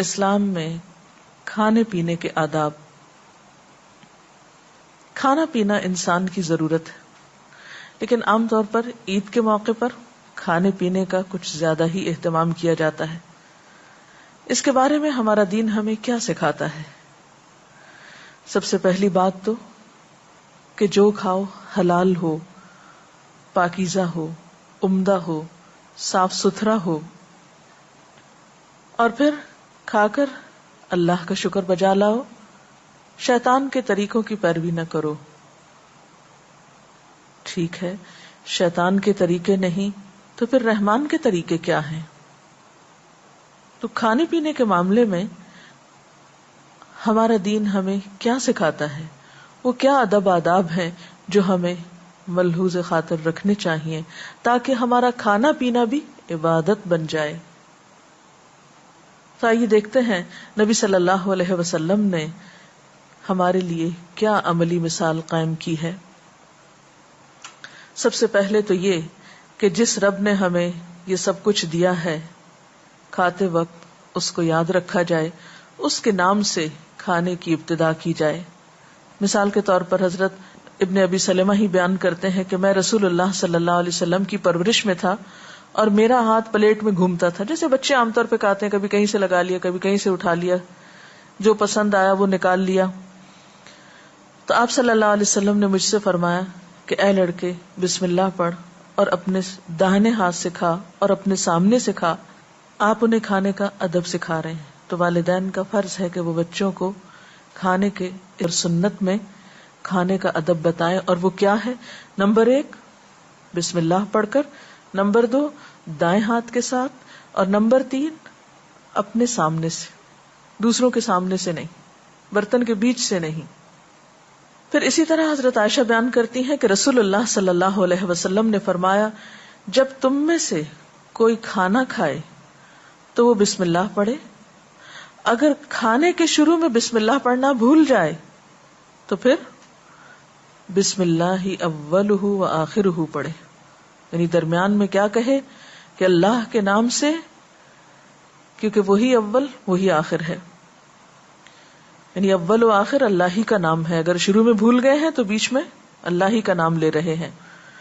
اسلام میں کھانے پینے کے آداب. کھانا پینا انسان کی ضرورت ہے، لیکن عام طور پر عید کے موقع پر کھانے پینے کا کچھ زیادہ ہی اہتمام کیا جاتا ہے. اس کے بارے میں ہمارا دین ہمیں کیا سکھاتا ہے؟ سب سے پہلی بات تو کہ جو کھاؤ حلال ہو، پاکیزہ ہو، عمدہ ہو، صاف ستھرا ہو، اور پھر کھا کر اللہ کا شکر بجا لاؤ. شیطان کے طریقوں کی پیروی نہ کرو. ٹھیک ہے، شیطان کے طریقے نہیں تو پھر رحمان کے طریقے کیا ہیں؟ تو کھانے پینے کے معاملے میں ہمارا دین ہمیں کیا سکھاتا ہے؟ وہ کیا ادب آداب ہیں جو ہمیں ملحوظ خاطر رکھنے چاہیے تاکہ ہمارا کھانا پینا بھی عبادت بن جائے. تو آئیے دیکھتے ہیں نبی صلی اللہ علیہ وسلم نے ہمارے لیے کیا عملی مثال قائم کی ہے. سب سے پہلے تو یہ کہ جس رب نے ہمیں یہ سب کچھ دیا ہے، کھاتے وقت اس کو یاد رکھا جائے، اس کے نام سے کھانے کی ابتدا کی جائے. مثال کے طور پر حضرت ابن ابی سلمہ ہی بیان کرتے ہیں کہ میں رسول اللہ صلی اللہ علیہ وسلم کی پرورش میں تھا اور میرا ہاتھ پلیٹ میں گھومتا تھا، جیسے بچے عام طور پہ کھاتے ہیں، کبھی کہیں سے لگا لیا، کبھی کہیں سے اٹھا لیا، جو پسند آیا وہ نکال لیا. تو آپ صلی اللہ علیہ وسلم نے مجھ سے فرمایا کہ اے لڑکے، بسم اللہ پڑھ اور اپنے داہنے ہاتھ سے کھا اور اپنے سامنے سے کھا. آپ انہیں کھانے کا ادب سکھا رہے ہیں. تو والدین کا فرض ہے کہ وہ بچوں کو کھانے کے اور سنت میں کھانے کا ادب بتائیں. اور وہ کیا ہے؟ نمبر 1 بسم اللہ پڑھ کر، نمبر 2 دائیں ہاتھ کے ساتھ، اور نمبر 3 اپنے سامنے سے، دوسروں کے سامنے سے نہیں، برتن کے بیچ سے نہیں. پھر اسی طرح حضرت عائشہ بیان کرتی ہیں کہ رسول اللہ صلی اللہ علیہ وسلم نے فرمایا، جب تم میں سے کوئی کھانا کھائے تو وہ بسم اللہ پڑھے. اگر کھانے کے شروع میں بسم اللہ پڑھنا بھول جائے تو پھر بسم اللہ اولہ و آخرہ پڑھے، یعنی درمیان میں کیا کہے کہ اللہ کے نام سے، کیونکہ وہی اول وہی آخر ہے، یعنی اول و آخر اللہ ہی کا نام ہے. اگر شروع میں بھول گئے ہیں تو بیچ میں اللہ ہی کا نام لے رہے ہیں.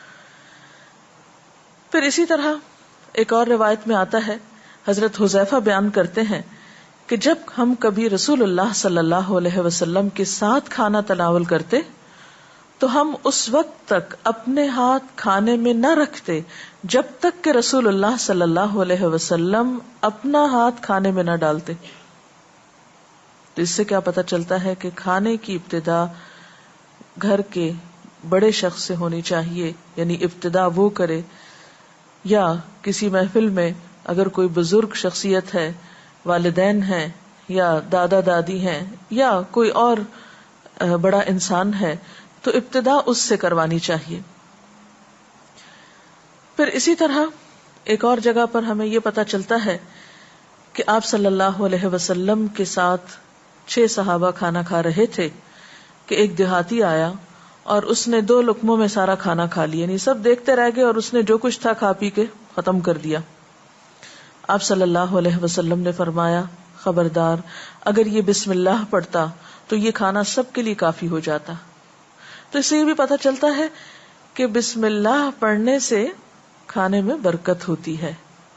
پھر اسی طرح ایک اور روایت میں آتا ہے، حضرت حذیفہ بیان کرتے ہیں کہ جب ہم کبھی رسول اللہ صلی اللہ علیہ وسلم کے ساتھ کھانا تناول کرتے تو ہم اس وقت تک اپنے ہاتھ کھانے میں نہ رکھتے جب تک کہ رسول اللہ صلی اللہ علیہ وسلم اپنا ہاتھ کھانے میں نہ ڈالتے. تو اس سے کیا پتہ چلتا ہے کہ کھانے کی ابتدا گھر کے بڑے شخص سے ہونی چاہیے، یعنی ابتدا وہ کرے، یا کسی محفل میں اگر کوئی بزرگ شخصیت ہے، والدین ہیں یا دادا دادی ہیں یا کوئی اور بڑا انسان ہے تو ابتدا اس سے کروانی چاہیے. پھر اسی طرح ایک اور جگہ پر ہمیں یہ پتہ چلتا ہے کہ آپ صلی اللہ علیہ وسلم کے ساتھ 6 صحابہ کھانا کھا رہے تھے کہ ایک دیہاتی آیا اور اس نے 2 لقموں میں سارا کھانا کھا لیا، یعنی سب دیکھتے رہ گئے اور اس نے جو کچھ تھا کھا پی کے ختم کر دیا. آپ صلی اللہ علیہ وسلم نے فرمایا، خبردار، اگر یہ بسم اللہ پڑھتا تو یہ کھانا سب کے لیے کافی ہو جاتا. تو اس سے یہ بھی پتہ چلتا ہے کہ بسم اللہ پڑھنے سے کھانے میں برکت ہوتی ہے.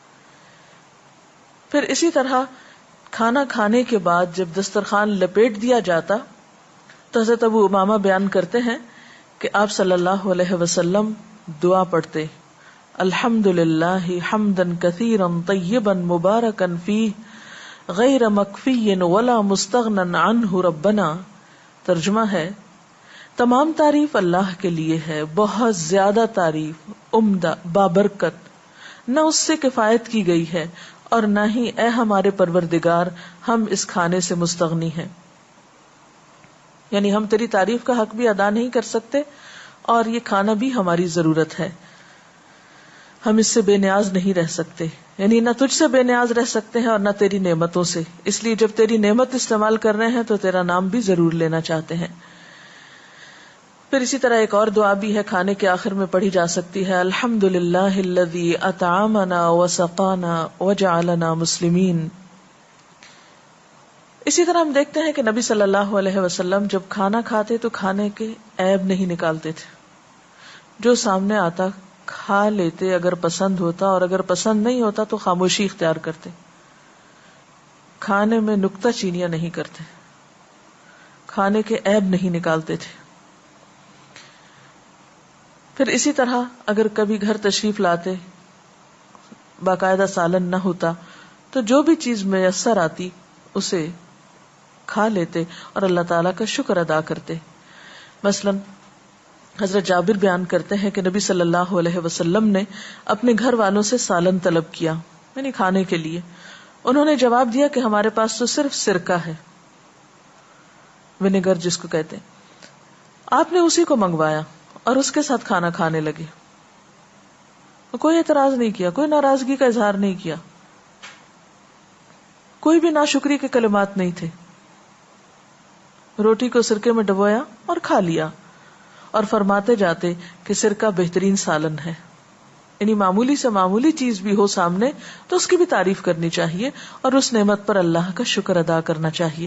پھر اسی طرح کھانا کھانے کے بعد جب دسترخوان لپیٹ دیا جاتا تو حضرت ابو امامہ بیان کرتے ہیں کہ آپ صلی اللہ علیہ وسلم دعا پڑھتے، الحمدللہ حمدا کثیرا طیبا مبارکا فیہ غیر مکفی ولا مستغنی عنہ ربنا. ترجمہ ہے، تمام تعریف اللہ کے لیے ہے، بہت زیادہ تعریف، عمدہ، بابرکت، نہ اس سے کفایت کی گئی ہے اور نہ ہی اے ہمارے پروردگار ہم اس کھانے سے مستغنی ہیں. یعنی ہم تیری تعریف کا حق بھی ادا نہیں کر سکتے اور یہ کھانا بھی ہماری ضرورت ہے، ہم اس سے بے نیاز نہیں رہ سکتے، یعنی نہ تجھ سے بے نیاز رہ سکتے ہیں اور نہ تیری نعمتوں سے. اس لیے جب تیری نعمت استعمال کر رہے ہیں تو تیرا نام بھی ضرور لینا چاہتے ہیں. پھر اسی طرح ایک اور دعا بھی ہے، کھانے کے آخر میں پڑھی جا سکتی ہے، الحمدللہ الذی اطعمنا وسقانا وجعلنا مسلمین. اسی طرح ہم دیکھتے ہیں کہ نبی صلی اللہ علیہ وسلم جب کھانا کھاتے تو کھانے کے عیب نہیں نکالتے تھے. جو سامنے آتا کھا لیتے اگر پسند ہوتا، اور اگر پسند نہیں ہوتا تو خاموشی اختیار کرتے. کھانے میں نکتہ چینیاں نہیں کرتے، کھانے کے عیب نہیں نکالتے تھے. پھر اسی طرح اگر کبھی گھر تشریف لاتے، باقاعدہ سالن نہ ہوتا تو جو بھی چیز میسر آتی اسے کھا لیتے اور اللہ تعالیٰ کا شکر ادا کرتے. مثلا حضرت جابر بیان کرتے ہیں کہ نبی صلی اللہ علیہ وسلم نے اپنے گھر والوں سے سالن طلب کیا، یعنی کھانے کے لیے. انہوں نے جواب دیا کہ ہمارے پاس تو صرف سرکہ ہے، ونیگر جس کو کہتے ہیں. آپ نے اسی کو منگوایا اور اس کے ساتھ کھانا کھانے لگے. کوئی اعتراض نہیں کیا، کوئی ناراضگی کا اظہار نہیں کیا، کوئی بھی ناشکری کے کلمات نہیں تھے. روٹی کو سرکے میں ڈبویا اور کھا لیا، اور فرماتے جاتے کہ سرکہ بہترین سالن ہے. یعنی معمولی سے معمولی چیز بھی ہو سامنے تو اس کی بھی تعریف کرنی چاہیے اور اس نعمت پر اللہ کا شکر ادا کرنا چاہیے.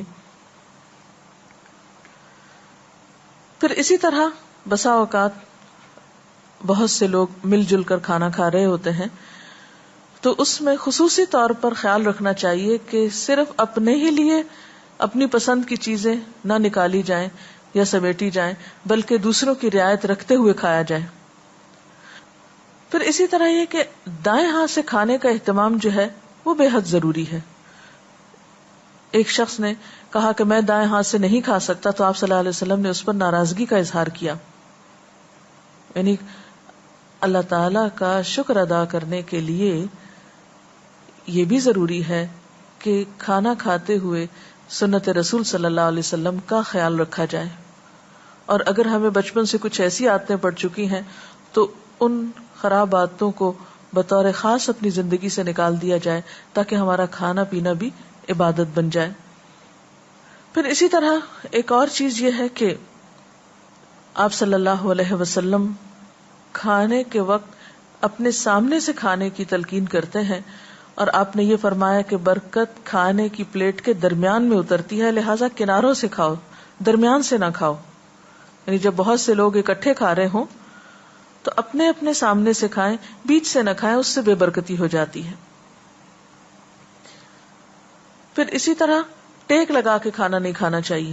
پھر اسی طرح بسا اوقات بہت سے لوگ مل جل کر کھانا کھا رہے ہوتے ہیں تو اس میں خصوصی طور پر خیال رکھنا چاہیے کہ صرف اپنے ہی لیے اپنی پسند کی چیزیں نہ نکالی جائیں یا سمیٹی جائیں، بلکہ دوسروں کی رعایت رکھتے ہوئے کھایا جائے. پھر اسی طرح یہ کہ دائیں ہاتھ سے کھانے کا اہتمام جو ہے وہ بے حد ضروری ہے. ایک شخص نے کہا کہ میں دائیں ہاتھ سے نہیں کھا سکتا تو آپ صلی اللہ علیہ وسلم نے اس پر ناراضگی کا اظہار کیا. یعنی اللہ تعالی کا شکر ادا کرنے کے لیے یہ بھی ضروری ہے کہ کھانا کھاتے ہوئے سنت رسول صلی اللہ علیہ وسلم کا خیال رکھا جائے. اور اگر ہمیں بچپن سے کچھ ایسی عادتیں پڑ چکی ہیں تو ان خراب عادتوں کو بطور خاص اپنی زندگی سے نکال دیا جائے تاکہ ہمارا کھانا پینا بھی عبادت بن جائے. پھر اسی طرح ایک اور چیز یہ ہے کہ آپ صلی اللہ علیہ وسلم کھانے کے وقت اپنے سامنے سے کھانے کی تلقین کرتے ہیں، اور آپ نے یہ فرمایا کہ برکت کھانے کی پلیٹ کے درمیان میں اترتی ہے، لہٰذا کناروں سے کھاؤ، درمیان سے نہ کھاؤ. یعنی جب بہت سے لوگ اکٹھے کھا رہے ہوں تو اپنے اپنے سامنے سے کھائیں، بیچ سے نہ کھائیں، اس سے بے برکتی ہو جاتی ہے. پھر اسی طرح ٹیک لگا کے کھانا نہیں کھانا چاہیے.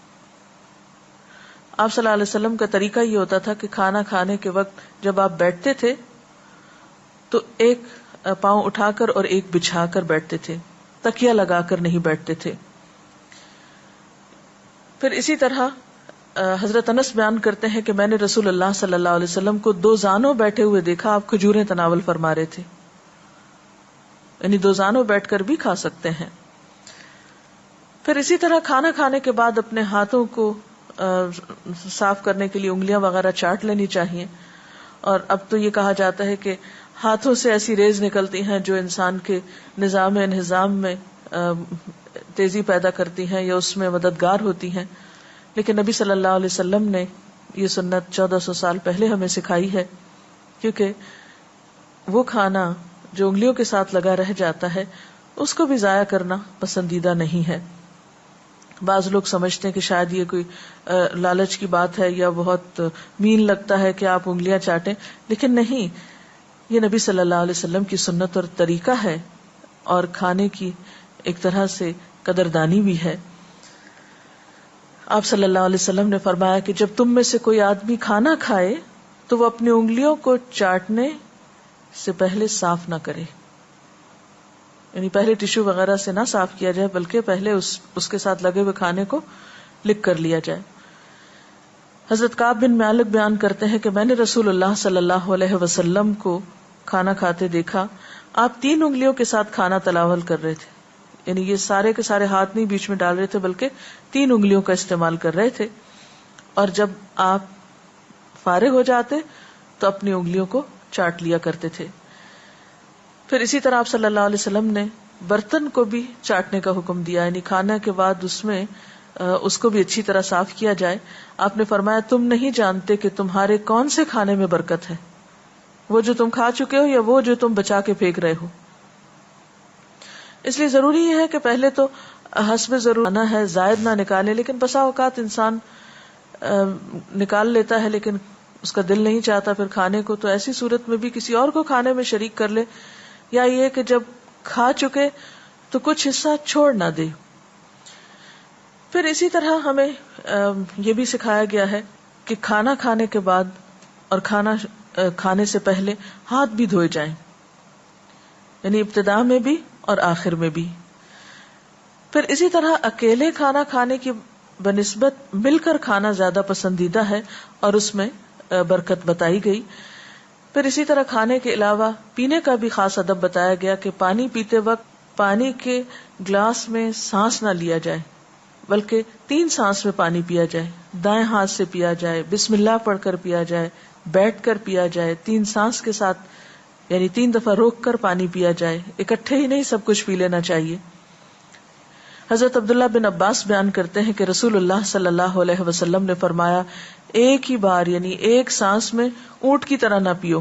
آپ صلی اللہ علیہ وسلم کا طریقہ یہ ہوتا تھا کہ کھانا کھانے کے وقت جب آپ بیٹھتے تھے تو ایک پاؤں اٹھا کر اور ایک بچھا کر بیٹھتے تھے، تکیہ لگا کر نہیں بیٹھتے تھے. پھر اسی طرح حضرت انس بیان کرتے ہیں کہ میں نے رسول اللہ صلی اللہ علیہ وسلم کو دو زانوں بیٹھے ہوئے دیکھا، آپ کھجوریں تناول فرما رہے تھے. یعنی دو زانوں بیٹھ کر بھی کھا سکتے ہیں. پھر اسی طرح کھانا کھانے کے بعد اپنے ہاتھوں کو صاف کرنے کے لیے انگلیاں وغیرہ چاٹ لینی چاہیے. اور اب تو یہ کہا جاتا ہے کہ ہاتھوں سے ایسی ریز نکلتی ہیں جو انسان کے نظام انہضام میں تیزی پیدا کرتی ہیں یا اس میں مددگار ہوتی ہیں، لیکن نبی صلی اللہ علیہ وسلم نے یہ سنت 1400 سال پہلے ہمیں سکھائی ہے، کیونکہ وہ کھانا جو انگلیوں کے ساتھ لگا رہ جاتا ہے اس کو بھی ضائع کرنا پسندیدہ نہیں ہے. بعض لوگ سمجھتے ہیں کہ شاید یہ کوئی لالچ کی بات ہے یا بہت مین لگتا ہے کہ آپ انگلیاں چاٹیں، لیکن نہیں، یہ نبی صلی اللہ علیہ وسلم کی سنت اور طریقہ ہے اور کھانے کی ایک طرح سے قدردانی بھی ہے. آپ صلی اللہ علیہ وسلم نے فرمایا کہ جب تم میں سے کوئی آدمی کھانا کھائے تو وہ اپنی انگلیوں کو چاٹنے سے پہلے صاف نہ کرے. یعنی پہلے ٹشو وغیرہ سے نہ صاف کیا جائے بلکہ پہلے اس کے ساتھ لگے ہوئے کھانے کو لکھ کر لیا جائے. حضرت کعب بن مالک بیان کرتے ہیں کہ میں نے رسول اللہ صلی اللہ علیہ وسلم کو کھانا کھاتے دیکھا. آپ 3 انگلیوں کے ساتھ کھانا تناول کر رہے تھے، یعنی یہ سارے کے سارے ہاتھ نہیں بیچ میں ڈال رہے تھے بلکہ 3 انگلیوں کا استعمال کر رہے تھے. اور جب آپ فارغ ہو جاتے تو اپنی انگلیوں کو چاٹ لیا کرتے تھے. پھر اسی طرح آپ صلی اللہ علیہ وسلم نے برتن کو بھی چاٹنے کا حکم دیا، یعنی کھانا کے بعد اس کو بھی اچھی طرح صاف کیا جائے. آپ نے فرمایا تم نہیں جانتے کہ تمہارے کون سے کھانے میں برکت ہے، وہ جو تم کھا چکے ہو یا وہ جو تم بچا کے پھینک رہے ہو. اس لیے ضروری یہ ہے کہ پہلے تو حسب ضرور آنا ہے، زائد نہ نکالے، لیکن بسا اوقات انسان نکال لیتا ہے لیکن اس کا دل نہیں چاہتا پھر کھانے کو، تو ایسی صورت میں بھی کسی اور کو کھانے میں شریک کر لے، یا یہ کہ جب کھا چکے تو کچھ حصہ چھوڑ نہ دے۔ پھر اسی طرح ہمیں یہ بھی سکھایا گیا ہے کہ کھانا کھانے کے بعد اور کھانا کھانے سے پہلے ہاتھ بھی دھوئے جائیں، یعنی ابتدا میں بھی اور آخر میں بھی۔ پھر اسی طرح اکیلے کھانا کھانے کی بنسبت مل کر کھانا زیادہ پسندیدہ ہے اور اس میں برکت بتائی گئی۔ پھر اسی طرح کھانے کے علاوہ پینے کا بھی خاص ادب بتایا گیا کہ پانی پیتے وقت پانی کے گلاس میں سانس نہ لیا جائے، بلکہ 3 سانس میں پانی پیا جائے، دائیں ہاتھ سے پیا جائے، بسم اللہ پڑھ کر پیا جائے، بیٹھ کر پیا جائے، 3 سانس کے ساتھ، یعنی 3 دفعہ روک کر پانی پیا جائے، اکٹھے ہی نہیں سب کچھ پی لینا چاہیے۔ حضرت عبداللہ بن عباس بیان کرتے ہیں کہ رسول اللہ صلی اللہ علیہ وسلم نے فرمایا، ایک ہی بار یعنی ایک سانس میں اونٹ کی طرح نہ پیو،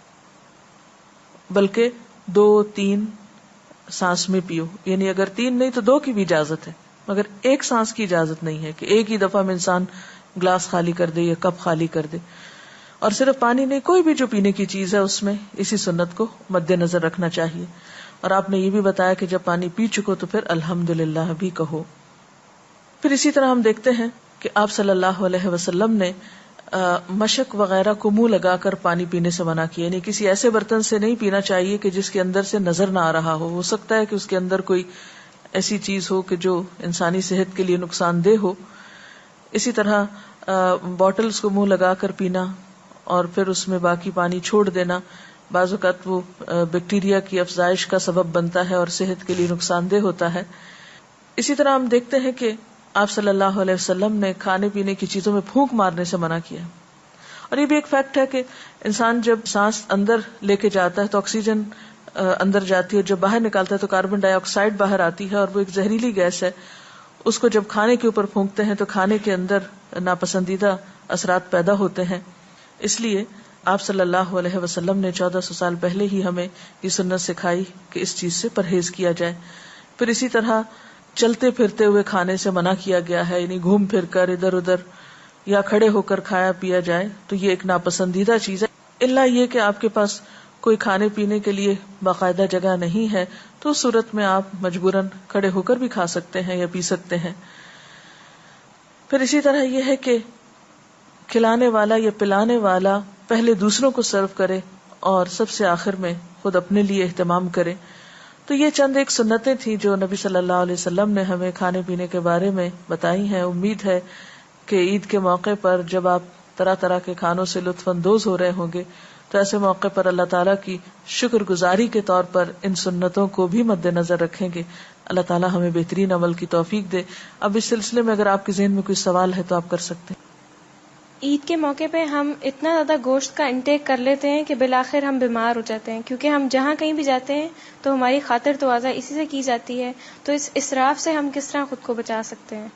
بلکہ 2-3 سانس میں پیو، یعنی اگر 3 نہیں تو 2 کی بھی اجازت ہے، مگر ایک سانس کی اجازت نہیں ہے کہ ایک ہی دفعہ میں انسان گلاس خالی کر دے یا کپ خالی کر دے۔ اور صرف پانی نہیں، کوئی بھی جو پینے کی چیز ہے اس میں اسی سنت کو مد نظر رکھنا چاہیے۔ اور آپ نے یہ بھی بتایا کہ جب پانی پی چکو تو پھر الحمدللہ بھی کہو۔ پھر اسی طرح ہم دیکھتے ہیں کہ آپ صلی اللہ علیہ وسلم نے مشک وغیرہ کو منہ لگا کر پانی پینے سے منع کیا، یعنی کسی ایسے برتن سے نہیں پینا چاہیے کہ جس کے اندر سے نظر نہ آ رہا ہو سکتا ہے کہ اس کے اندر کوئی ایسی چیز ہو کہ جو انسانی صحت کے لیے نقصان دہ ہو۔ اسی طرح بوٹلز کو منہ لگا کر پینا اور پھر اس میں باقی پانی چھوڑ دینا، بعض اوقات وہ بیکٹیریا کی افزائش کا سبب بنتا ہے اور صحت کے لیے نقصان دہ ہوتا ہے۔ اسی طرح ہم دیکھتے ہیں کہ آپ صلی اللہ علیہ وسلم نے کھانے پینے کی چیزوں میں پھونک مارنے سے منع کیا، اور یہ بھی ایک فیکٹ ہے کہ انسان جب سانس اندر لے کے جاتا ہے تو آکسیجن اندر جاتی ہے، جب باہر نکالتا ہے تو کاربن ڈائی آکسائڈ باہر آتی ہے، اور وہ ایک زہریلی گیس ہے، اس کو جب کھانے کے اوپر پھونکتے ہیں تو کھانے کے اندر ناپسندیدہ اثرات پیدا ہوتے ہیں۔ اس لیے آپ صلی اللہ علیہ وسلم نے 1400 سال پہلے ہی ہمیں یہ سنت سکھائی کہ اس چیز سے پرہیز کیا جائے۔ پھر اسی طرح چلتے پھرتے ہوئے کھانے سے منع کیا گیا ہے، یعنی گھوم پھر کر ادھر ادھر یا کھڑے ہو کر کھایا پیا جائے تو یہ ایک ناپسندیدہ چیز ہے، الا یہ کہ آپ کے پاس کوئی کھانے پینے کے لیے باقاعدہ جگہ نہیں ہے تو اس صورت میں آپ مجبوراً کھڑے ہو کر بھی کھا سکتے ہیں یا پی سکتے ہیں۔ پھر اسی طرح یہ ہے کہ کھلانے والا یا پلانے والا پہلے دوسروں کو سرو کرے اور سب سے آخر میں خود اپنے لیے اہتمام کرے۔ تو یہ چند ایک سنتیں تھیں جو نبی صلی اللہ علیہ وسلم نے ہمیں کھانے پینے کے بارے میں بتائی ہیں۔ امید ہے کہ عید کے موقع پر جب آپ طرح طرح کے کھانوں سے لطف اندوز ہو رہے ہوں گے تو ایسے موقع پر اللہ تعالیٰ کی شکر گزاری کے طور پر ان سنتوں کو بھی مد نظر رکھیں گے۔ اللہ تعالیٰ ہمیں بہترین عمل کی توفیق دے۔ اب اس سلسلے میں اگر آپ کے ذہن میں کوئی سوال ہے تو آپ کر سکتے ہیں۔ عید کے موقع پہ ہم اتنا زیادہ گوشت کا انٹیک کر لیتے ہیں کہ بالآخر ہم بیمار ہو جاتے ہیں، کیونکہ ہم جہاں کہیں بھی جاتے ہیں تو ہماری خاطر تواضع اسی سے کی جاتی ہے، تو اس اسراف سے ہم کس طرح خود کو بچا سکتے ہیں؟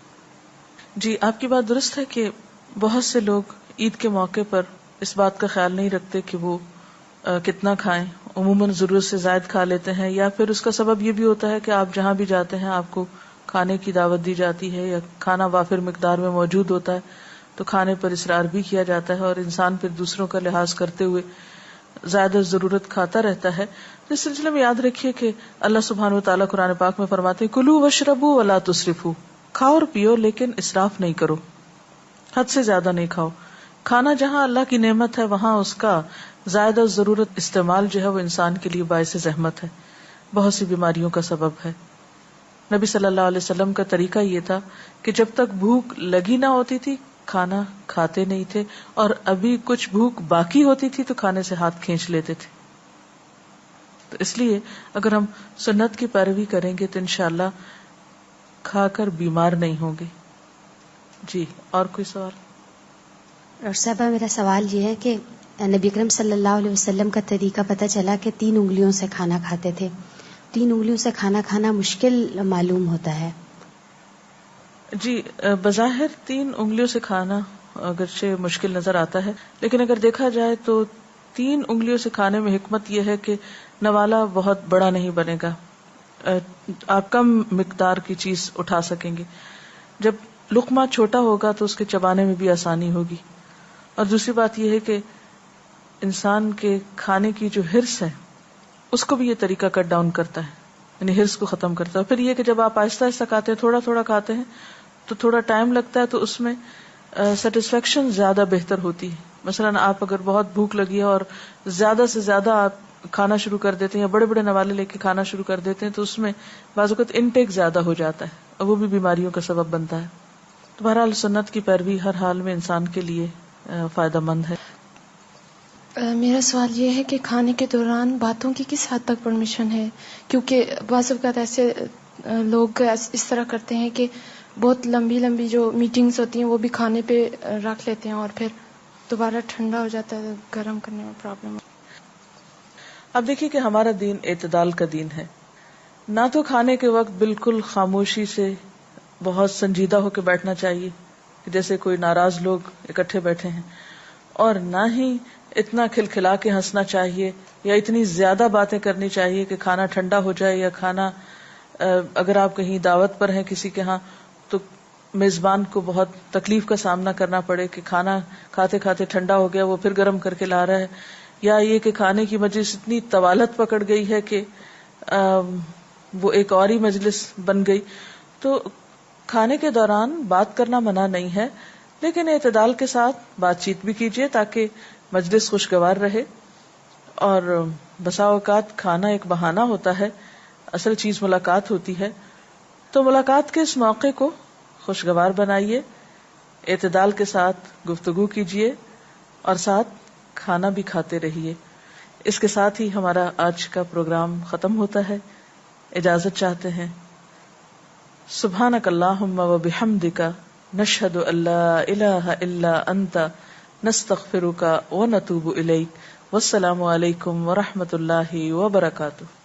جی، آپ کی بات درست ہے کہ بہت سے لوگ عید کے موقع پر اس بات کا خیال نہیں رکھتے کہ وہ کتنا کھائیں، عموماً ضرورت سے زائد کھا لیتے ہیں، یا پھر اس کا سبب یہ بھی ہوتا ہے کہ آپ جہاں بھی جاتے ہیں آپ کو کھانے کی دعوت دی جاتی ہے یا کھانا وافر مقدار میں موجود ہوتا ہے تو کھانے پر اصرار بھی کیا جاتا ہے اور انسان پھر دوسروں کا لحاظ کرتے ہوئے زیادہ ضرورت کھاتا رہتا ہے۔ تو اس سلسلے میں یاد رکھیے کہ اللہ سبحانہ وتعالیٰ قرآن پاک میں فرماتے ہیں کلوا واشربوا ولا تسرفوا، کھاؤ اور پیو لیکن اسراف نہیں کرو، حد سے زیادہ نہیں کھاؤ۔ کھانا جہاں اللہ کی نعمت ہے وہاں اس کا زیادہ ضرورت استعمال جو ہے وہ انسان کے لیے باعث زحمت ہے، بہت سی بیماریوں کا سبب ہے۔ نبی صلی اللہ علیہ وسلم کا طریقہ یہ تھا کہ جب تک بھوک لگی نہ ہوتی تھی کھانا کھاتے نہیں تھے، اور ابھی کچھ بھوک باقی ہوتی تھی تو کھانے سے ہاتھ کھینچ لیتے تھے۔ تو اس لیے اگر ہم سنت کی پیروی کریں گے تو انشاءاللہ کھا کر بیمار نہیں ہوں گے۔ جی، اور کوئی سوال؟ اور صاحبہ میرا سوال یہ ہے کہ نبی اکرم صلی اللہ علیہ وسلم کا طریقہ پتہ چلا کہ 3 انگلیوں سے کھانا کھاتے تھے، 3 انگلیوں سے کھانا کھانا مشکل معلوم ہوتا ہے۔ جی، بظاہر 3 انگلیوں سے کھانا اگرچہ مشکل نظر آتا ہے، لیکن اگر دیکھا جائے تو 3 انگلیوں سے کھانے میں حکمت یہ ہے کہ نوالا بہت بڑا نہیں بنے گا، آپ کم مقدار کی چیز اٹھا سکیں گے. جب لقمہ چھوٹا ہوگا تو اس کے چبانے میں بھی آسانی ہوگی. اور دوسری بات یہ ہے کہ انسان کے کھانے کی جو ہرس ہے اس کو بھی یہ طریقہ کٹ ڈاؤن کرتا ہے، یعنی ہرس کو ختم کرتا ہے. پھر یہ کہ جب آپ آہستہ آہستہ کھاتے ہیں، تھوڑا تھوڑا کھاتے ہیں تو تھوڑا ٹائم لگتا ہے، تو اس میں سیٹسفیکشن زیادہ بہتر ہوتی ہے. مثلاً آپ اگر بہت بھوک لگی ہے اور زیادہ سے زیادہ آپ کھانا شروع کر دیتے ہیں یا بڑے بڑے نوالے لے کے کھانا شروع کر دیتے ہیں تو اس میں بعض اوقات انٹیک زیادہ ہو جاتا ہے اور وہ بھی بیماریوں کا سبب بنتا ہے. تو بہرحال سنت کی پیروی ہر حال میں انسان کے لیے فائدہ مند ہے. میرا سوال یہ ہے کہ کھانے کے دوران باتوں کی کس حد تک پرمیشن ہے؟ کیونکہ بعض اوقات ایسے لوگ اس طرح کرتے ہیں کہ بہت لمبی لمبی جو میٹنگز ہوتی ہیں وہ بھی کھانے پہ رکھ لیتے ہیں اور پھر دوبارہ ٹھنڈا ہو جاتا ہے، گرم کرنے میں پرابلم. اب دیکھیے کہ ہمارا دین اعتدال کا دین ہے. نہ تو کھانے کے وقت بالکل خاموشی سے بہت سنجیدہ ہو کے بیٹھنا چاہیے جیسے کوئی ناراض لوگ اکٹھے بیٹھے ہیں، اور نہ ہی اتنا کھلکھلا کے ہنسنا چاہیے یا اتنی زیادہ باتیں کرنی چاہیے کہ کھانا ٹھنڈا ہو جائے، یا کھانا اگر آپ کہیں دعوت پر ہیں کسی کے ہاں تو میزبان کو بہت تکلیف کا سامنا کرنا پڑے کہ کھانا کھاتے کھاتے ٹھنڈا ہو گیا، وہ پھر گرم کر کے لا رہا ہے. یا یہ کہ کھانے کی مجلس اتنی طوالت پکڑ گئی ہے کہ وہ ایک اور ہی مجلس بن گئی. تو کھانے کے دوران بات کرنا منع نہیں ہے، لیکن اعتدال کے ساتھ بات چیت بھی کیجیے تاکہ مجلس خوشگوار رہے. اور بسا اوقات کھانا ایک بہانہ ہوتا ہے، اصل چیز ملاقات ہوتی ہے. تو ملاقات کے اس موقع کو خوشگوار بنائیے، اعتدال کے ساتھ گفتگو کیجیے اور ساتھ کھانا بھی کھاتے رہیے. اس کے ساتھ ہی ہمارا آج کا پروگرام ختم ہوتا ہے. اجازت چاہتے ہیں. سبحانک اللہم و بحمدک نشہد ان لا الہ الا انت نستغفرک و نتوب الیک. والسلام علیکم ورحمۃ اللہ وبرکاتہ.